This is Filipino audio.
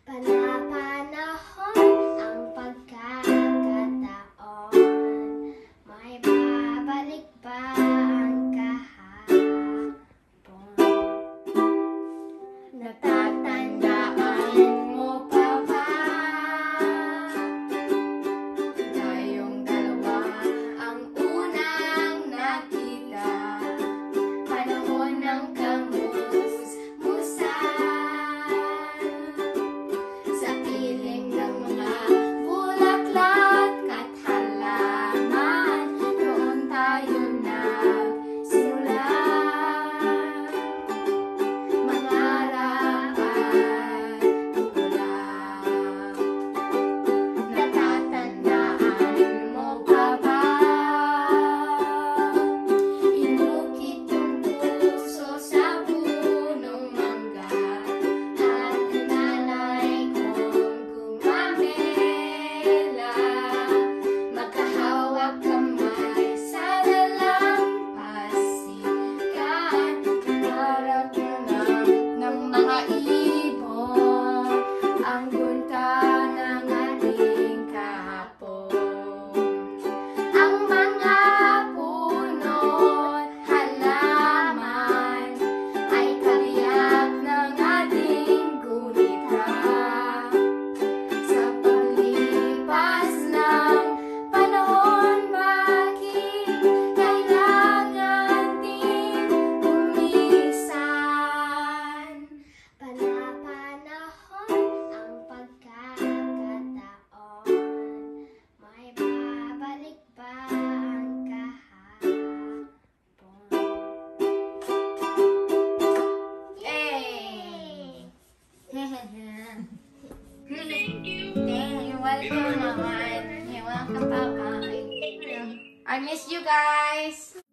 Panapanahon ang pagkakataon, may babalik ba ang kahapon? Natatandaan mo pa ba? Tayong dalawa ang unang nakita, panahon ng kamus-musan. Sa piling ng mga bulaklak at halaman, doon tayo nagsimulan. Mangarap at tulad. Natatandaan mo pa ba? Inukit yung puso sa punong mangga, at nanay kong gumamela. Magkahawak kamay sa dalampasigan, harap ng mga ibon, ang gunta ng ating kahapon. Ang mga puno't halaman ay kariyak ng ating gunita. Sa paglipas ng panahon, bakit kailangan din umisan? Panapanahon ang pagkakataon, may babalik ba ang kahapon? Yay! Thank you. You're welcome naman. You're welcome, Papa. I miss you guys.